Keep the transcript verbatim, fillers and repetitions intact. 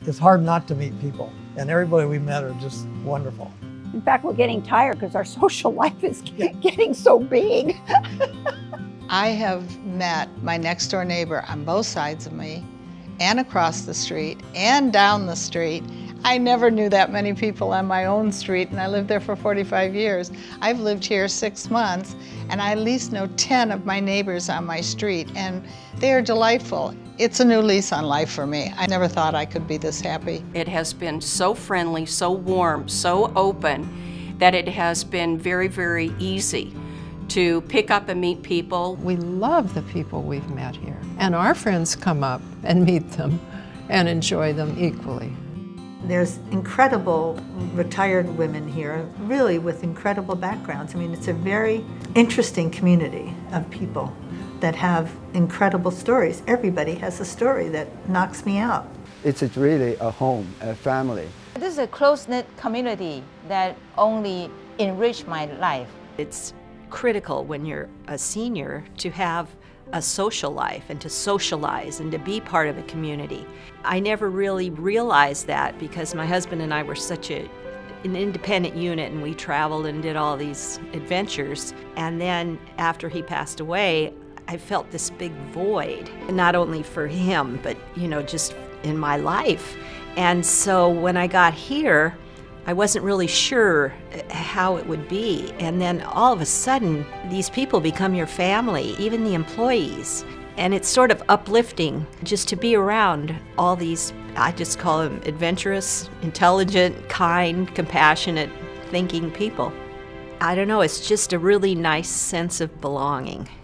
it's hard not to meet people, and everybody we met are just wonderful. In fact, we're getting tired because our social life is getting so big. I have met my next door neighbor on both sides of me, and across the street, and down the street. I never knew that many people on my own street, and I lived there for forty-five years. I've lived here six months, and I at least know ten of my neighbors on my street, and they are delightful. It's a new lease on life for me. I never thought I could be this happy. It has been so friendly, so warm, so open, that it has been very, very easy to pick up and meet people. We love the people we've met here, and our friends come up and meet them and enjoy them equally. There's incredible retired women here, really with incredible backgrounds. I mean, it's a very interesting community of people that have incredible stories. Everybody has a story that knocks me out. It's really a home, a family. This is a close-knit community that only enrich my life. It's critical when you're a senior to have a social life and to socialize and to be part of a community. I never really realized that because my husband and I were such a, an independent unit, and we traveled and did all these adventures. And then after he passed away, I felt this big void, not only for him, but you know, just in my life. And so when I got here, I wasn't really sure how it would be. And then all of a sudden, these people become your family, even the employees. And it's sort of uplifting just to be around all these, I just call them adventurous, intelligent, kind, compassionate, thinking people. I don't know, it's just a really nice sense of belonging.